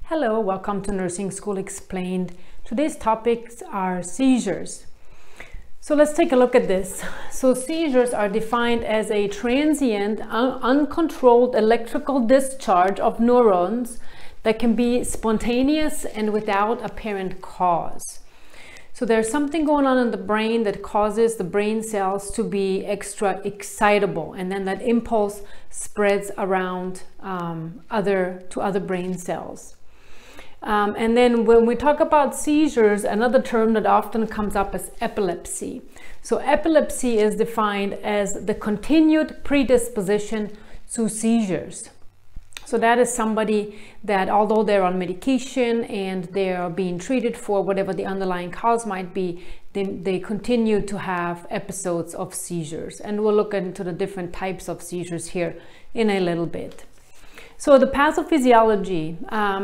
Hello, welcome to Nursing School Explained. Today's topics are seizures. So let's take a look at this. So seizures are defined as a transient, uncontrolled electrical discharge of neurons that can be spontaneous and without apparent cause. So there's something going on in the brain that causes the brain cells to be extra excitable, and then that impulse spreads around to other brain cells. And then when we talk about seizures, another term that often comes up is epilepsy. So epilepsy is defined as the continued predisposition to seizures. So that is somebody that, although they're on medication and they're being treated for whatever the underlying cause might be, they continue to have episodes of seizures. And we'll look into the different types of seizures here in a little bit. So the pathophysiology,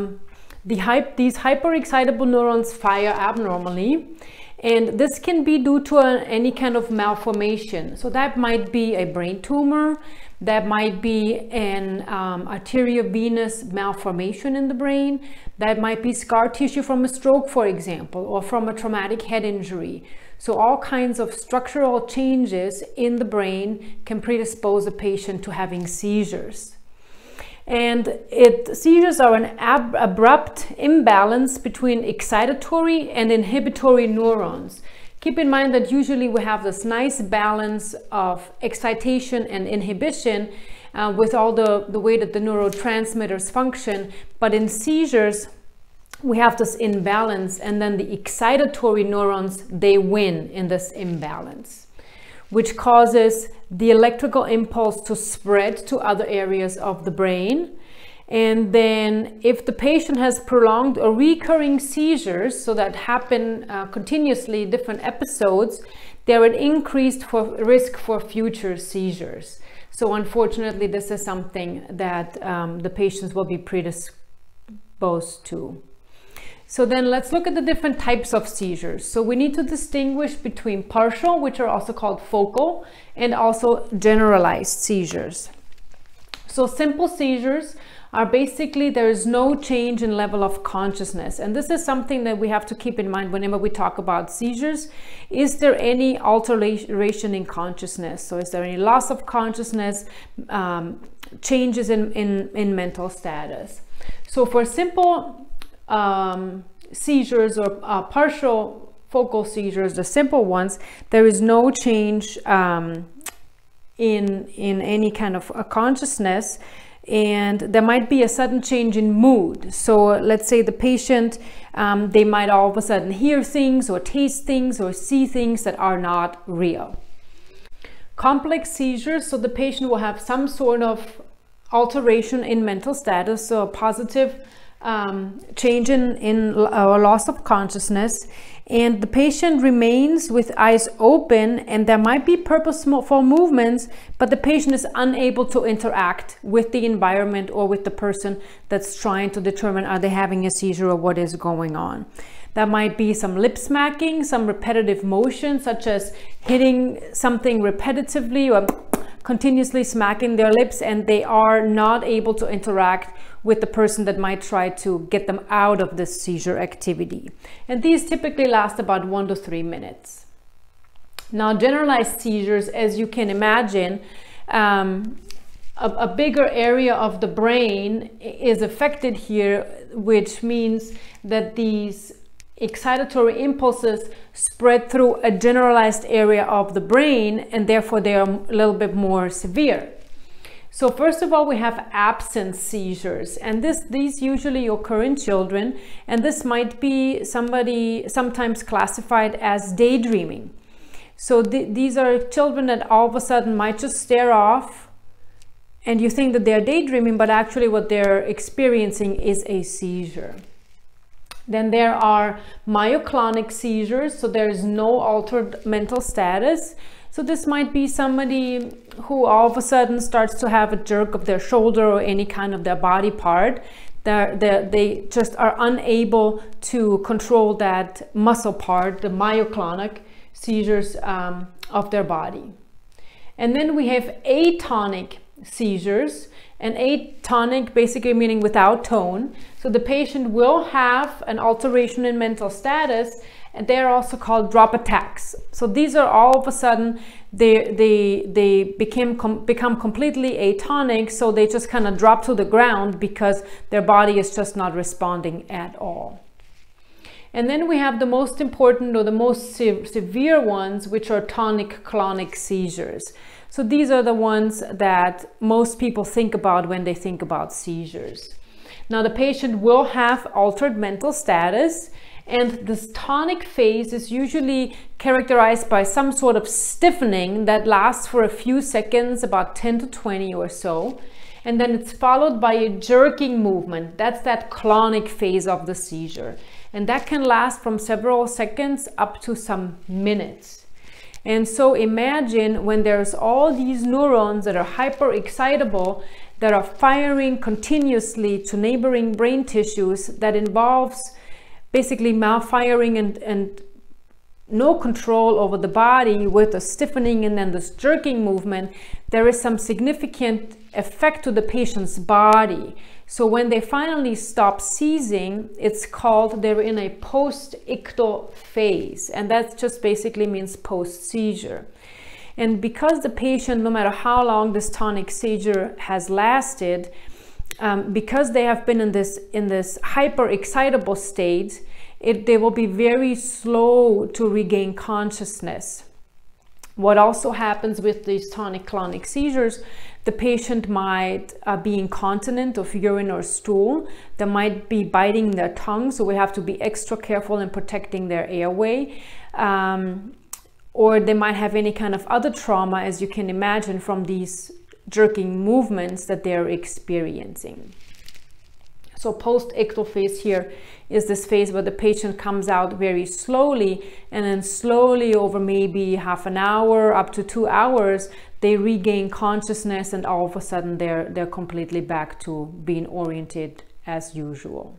these hyperexcitable neurons fire abnormally, and this can be due to any kind of malformation. So that might be a brain tumor, that might be an arteriovenous malformation in the brain, that might be scar tissue from a stroke, for example, or from a traumatic head injury. So all kinds of structural changes in the brain can predispose a patient to having seizures. And seizures are an abrupt imbalance between excitatory and inhibitory neurons. Keep in mind that usually we have this nice balance of excitation and inhibition with all the way that the neurotransmitters function. But in seizures, we have this imbalance, and then the excitatory neurons, they win in this imbalance, which causes the electrical impulse to spread to other areas of the brain. And then if the patient has prolonged or recurring seizures, so that happen continuously, different episodes, they're at increased risk for future seizures. So unfortunately, this is something that the patients will be predisposed to. So then let's look at the different types of seizures. So we need to distinguish between partial, which are also called focal, and also generalized seizures. So simple seizures are basically there is no change in level of consciousness. And this is something that we have to keep in mind whenever we talk about seizures. Is there any alteration in consciousness? So is there any loss of consciousness, changes in mental status? So for simple seizures or partial focal seizures, the simple ones, there is no change in any kind of consciousness, and there might be a sudden change in mood. So let's say the patient, they might all of a sudden hear things or taste things or see things that are not real. Complex seizures, so the patient will have some sort of alteration in mental status, so a positive change in or loss of consciousness, and the patient remains with eyes open, and there might be purposeful movements, but the patient is unable to interact with the environment or with the person that's trying to determine are they having a seizure or what is going on. That might be some lip smacking, some repetitive motion, such as hitting something repetitively or continuously smacking their lips, and they are not able to interact with the person that might try to get them out of this seizure activity. And these typically last about 1 to 3 minutes. Now, generalized seizures, as you can imagine, a bigger area of the brain is affected here, which means that these excitatory impulses spread through a generalized area of the brain, and therefore they are a little bit more severe. So first of all, we have absent seizures, and these usually occur in children, and this might be sometimes classified as daydreaming. So these are children that all of a sudden might just stare off, and you think that they're daydreaming, but actually what they're experiencing is a seizure. Then there are myoclonic seizures, so there is no altered mental status. So this might be somebody who all of a sudden starts to have a jerk of their shoulder or any kind of their body part. They just are unable to control that muscle part, the myoclonic seizures of their body. And then we have atonic seizures, And atonic basically meaning without tone. So the patient will have an alteration in mental status, and they're also called drop attacks. So these are all of a sudden, they become completely atonic, so they just kind of drop to the ground because their body is just not responding at all. And then we have the most important or the most severe ones, which are tonic-clonic seizures. So these are the ones that most people think about when they think about seizures. Now the patient will have altered mental status, and this tonic phase is usually characterized by some sort of stiffening that lasts for a few seconds, about 10 to 20 or so. And then it's followed by a jerking movement. That's that clonic phase of the seizure. And that can last from several seconds up to some minutes. And so imagine when there's all these neurons that are hyper-excitable, that are firing continuously to neighboring brain tissues, that involves basically malfiring and no control over the body with the stiffening and then this jerking movement. There is some significant effect to the patient's body. So when they finally stop seizing, it's called they're in a post-ictal phase, and that just basically means post-seizure. And because the patient, no matter how long this tonic seizure has lasted, because they have been in this hyper-excitable state, they will be very slow to regain consciousness. What also happens with these tonic-clonic seizures, the patient might be incontinent of urine or stool. They might be biting their tongue, so we have to be extra careful in protecting their airway. Or they might have any kind of other trauma, as you can imagine, from these jerking movements that they're experiencing. So post-ictal phase here is this phase where the patient comes out very slowly, and then slowly over maybe half an hour up to 2 hours, they regain consciousness, and all of a sudden they're completely back to being oriented as usual.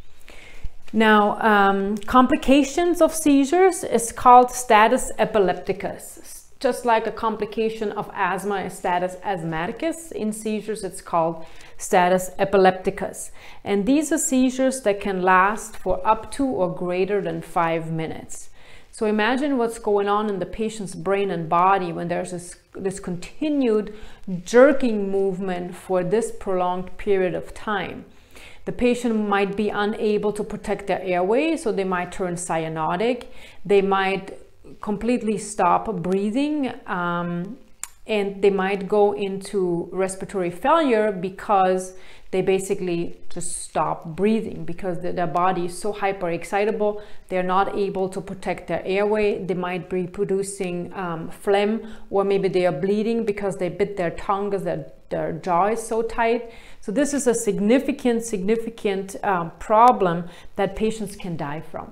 Now, complications of seizures is called status epilepticus. Just like a complication of asthma is status asthmaticus, in seizures it's called status epilepticus. And these are seizures that can last for up to or greater than 5 minutes. So imagine what's going on in the patient's brain and body when there's this continued jerking movement for this prolonged period of time. The patient might be unable to protect their airway, so they might turn cyanotic. They might completely stop breathing, and they might go into respiratory failure because they basically just stop breathing because their body is so hyper excitable. They're not able to protect their airway. They might be producing phlegm, or maybe they are bleeding because they bit their tongue because their jaw is so tight. So this is a significant problem that patients can die from.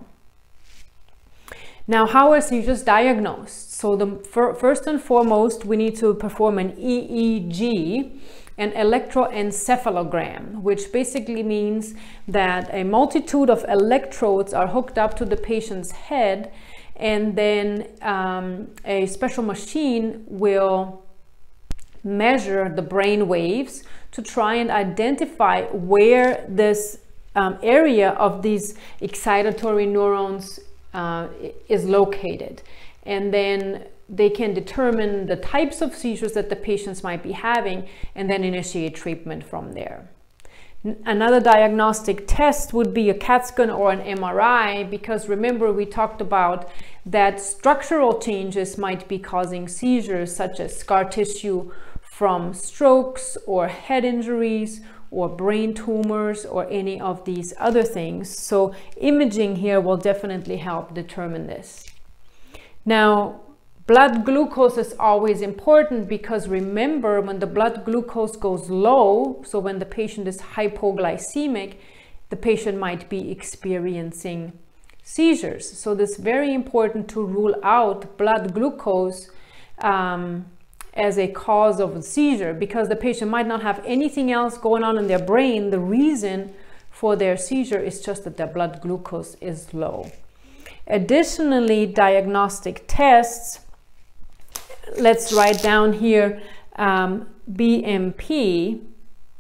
Now, how are seizures diagnosed? So first and foremost, we need to perform an EEG, an electroencephalogram, which basically means that a multitude of electrodes are hooked up to the patient's head, and then a special machine will measure the brain waves to try and identify where this area of these excitatory neurons is located. And then they can determine the types of seizures that the patients might be having and then initiate treatment from there. Another diagnostic test would be a CAT scan or an MRI, because remember we talked about that structural changes might be causing seizures, such as scar tissue from strokes or head injuries or brain tumors or any of these other things. So imaging here will definitely help determine this. Now, blood glucose is always important, because remember, when the blood glucose goes low, so when the patient is hypoglycemic, the patient might be experiencing seizures. So this is very important to rule out blood glucose as a cause of a seizure, because the patient might not have anything else going on in their brain. The reason for their seizure is just that their blood glucose is low. Additionally, diagnostic tests, let's write down here BMP,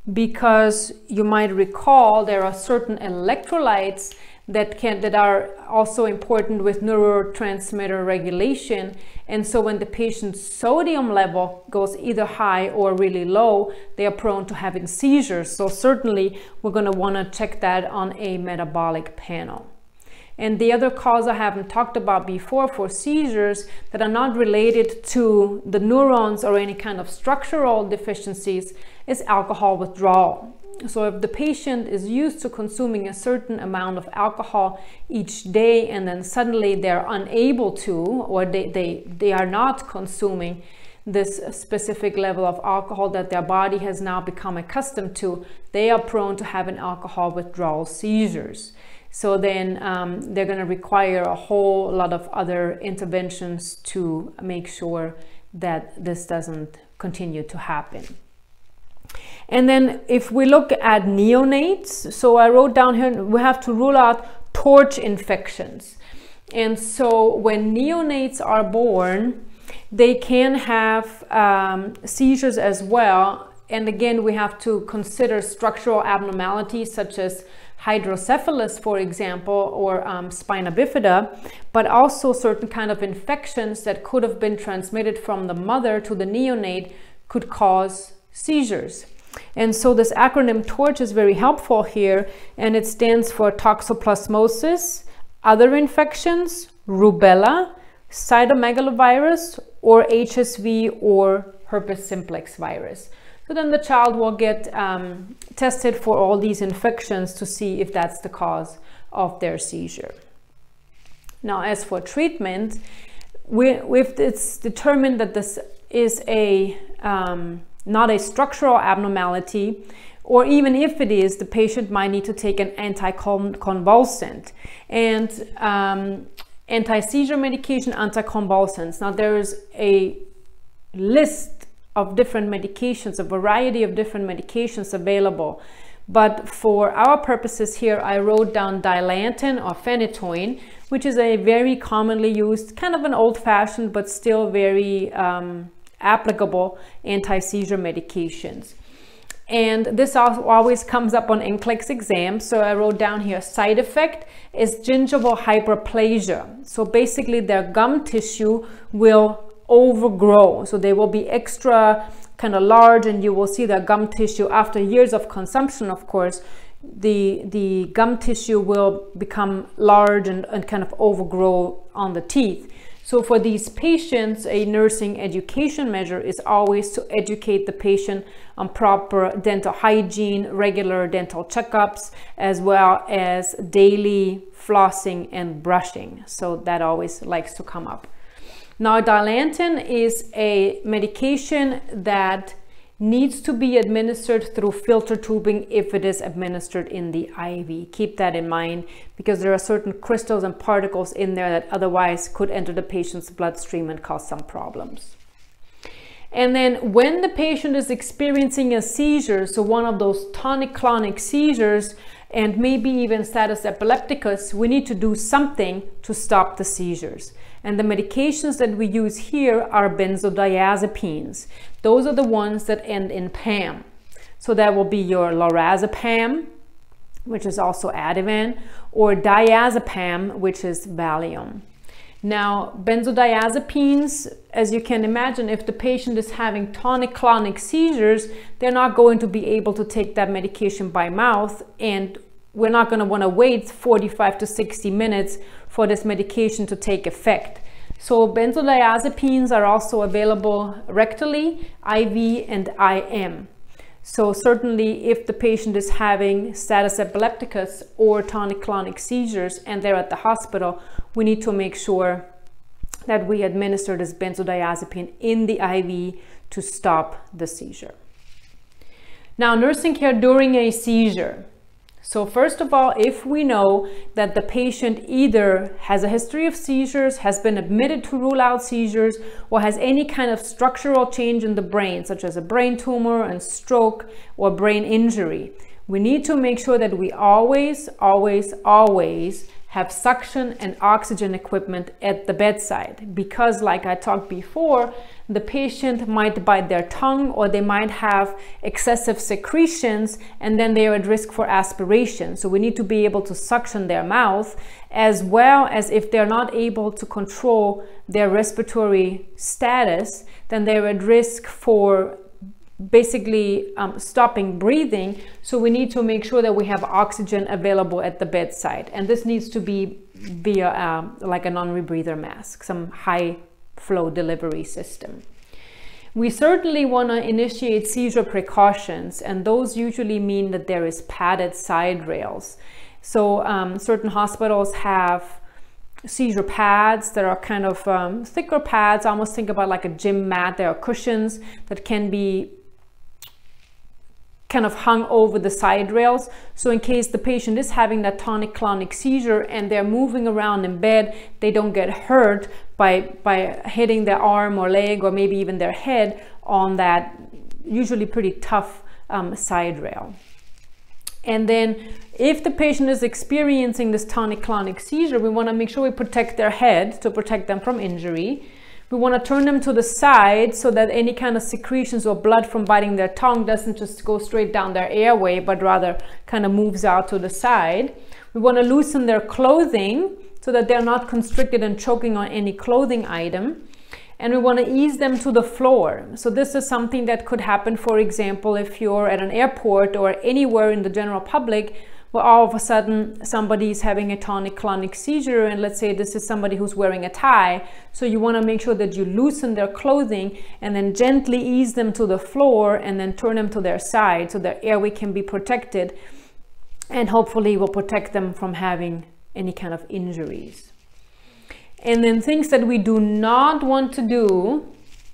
because you might recall there are certain electrolytes that are also important with neurotransmitter regulation. And so when the patient's sodium level goes either high or really low, they are prone to having seizures. So certainly we're going to want to check that on a metabolic panel. And the other cause I haven't talked about before for seizures that are not related to the neurons or any kind of structural deficiencies is alcohol withdrawal. So if the patient is used to consuming a certain amount of alcohol each day and then suddenly they're unable to, or they are not consuming this specific level of alcohol that their body has now become accustomed to, they are prone to having alcohol withdrawal seizures. So then they're going to require a whole lot of other interventions to make sure that this doesn't continue to happen. And then if we look at neonates, so I wrote down here, we have to rule out torch infections. And so when neonates are born, they can have seizures as well. And again, we have to consider structural abnormalities such as hydrocephalus, for example, or spina bifida, but also certain kind of infections that could have been transmitted from the mother to the neonate could cause seizures. And so this acronym TORCH is very helpful here, and it stands for toxoplasmosis, other infections, rubella, cytomegalovirus, or HSV or herpes simplex virus. So then the child will get tested for all these infections to see if that's the cause of their seizure. Now, as for treatment, if it's determined that this is a not a structural abnormality, or even if it is, the patient might need to take an anticonvulsant and anti-seizure medication, anticonvulsants. Now there is a list of different medications, a variety of different medications available, but for our purposes here I wrote down Dilantin or phenytoin, which is a very commonly used, kind of an old-fashioned but still very applicable anti-seizure medications. And this always comes up on NCLEX exams. So I wrote down here, side effect is gingival hyperplasia. So basically their gum tissue will overgrow. So they will be extra kind of large, and you will see their gum tissue after years of consumption, of course, the gum tissue will become large and kind of overgrow on the teeth. So for these patients, a nursing education measure is always to educate the patient on proper dental hygiene, regular dental checkups, as well as daily flossing and brushing. So that always likes to come up. Now, Dilantin is a medication that needs to be administered through filter tubing if it is administered in the IV. Keep that in mind, because there are certain crystals and particles in there that otherwise could enter the patient's bloodstream and cause some problems. And then when the patient is experiencing a seizure, so one of those tonic-clonic seizures, and maybe even status epilepticus, we need to do something to stop the seizures. And the medications that we use here are benzodiazepines. Those are the ones that end in PAM. So that will be your lorazepam, which is also Ativan, or diazepam, which is Valium. Now, benzodiazepines, as you can imagine, if the patient is having tonic-clonic seizures, they're not going to be able to take that medication by mouth, and we're not going to want to wait 45 to 60 minutes for this medication to take effect. So benzodiazepines are also available rectally, IV and IM. So certainly if the patient is having status epilepticus or tonic-clonic seizures and they're at the hospital, we need to make sure that we administer this benzodiazepine in the IV to stop the seizure. Now, nursing care during a seizure. So first of all, if we know that the patient either has a history of seizures, has been admitted to rule out seizures, or has any kind of structural change in the brain, such as a brain tumor and stroke or brain injury, we need to make sure that we always have suction and oxygen equipment at the bedside, because like I talked before, the patient might bite their tongue, or they might have excessive secretions, and then they are at risk for aspiration. So we need to be able to suction their mouth, as well as if they're not able to control their respiratory status, then they're at risk for basically stopping breathing. So we need to make sure that we have oxygen available at the bedside, and this needs to be via like a non-rebreather mask, some high flow delivery system. We certainly want to initiate seizure precautions, and those usually mean that there is padded side rails. So certain hospitals have seizure pads that are kind of thicker pads. Almost think about like a gym mat. There are cushions that can be kind of hung over the side rails. So in case the patient is having that tonic-clonic seizure and they're moving around in bed, they don't get hurt by hitting their arm or leg, or maybe even their head on that usually pretty tough side rail. And then if the patient is experiencing this tonic-clonic seizure, we want to make sure we protect their head to protect them from injury. We want to turn them to the side so that any kind of secretions or blood from biting their tongue doesn't just go straight down their airway, but rather kind of moves out to the side. We want to loosen their clothing so that they're not constricted and choking on any clothing item. And we want to ease them to the floor. So this is something that could happen, for example, if you're at an airport or anywhere in the general public, where all of a sudden somebody is having a tonic-clonic seizure, and let's say this is somebody who's wearing a tie. So you want to make sure that you loosen their clothing and then gently ease them to the floor, and then turn them to their side so their airway can be protected, and hopefully will protect them from having any kind of injuries. And then things that we do not want to do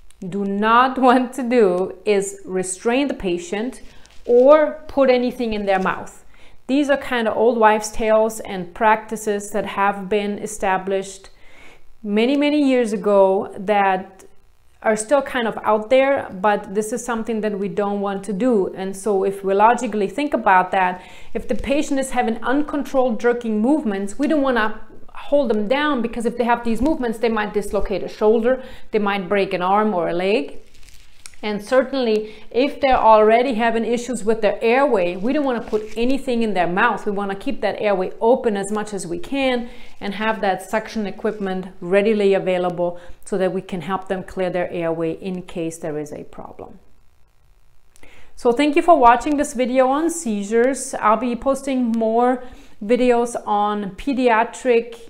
is restrain the patient or put anything in their mouth. These are kind of old wives' tales and practices that have been established many, many years ago that are still kind of out there, but this is something that we don't want to do. And so if we logically think about that, if the patient is having uncontrolled jerking movements, we don't want to hold them down, because if they have these movements, they might dislocate a shoulder, they might break an arm or a leg. And certainly if they're already having issues with their airway, we don't want to put anything in their mouth. We want to keep that airway open as much as we can and have that suction equipment readily available so that we can help them clear their airway in case there is a problem. So thank you for watching this video on seizures. I'll be posting more videos on pediatric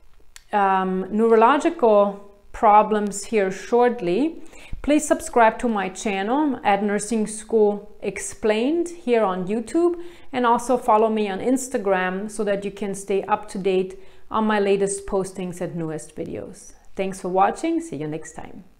neurological problems here shortly. Please subscribe to my channel at Nursing School Explained here on YouTube, and also follow me on Instagram so that you can stay up to date on my latest postings and newest videos. Thanks for watching. See you next time.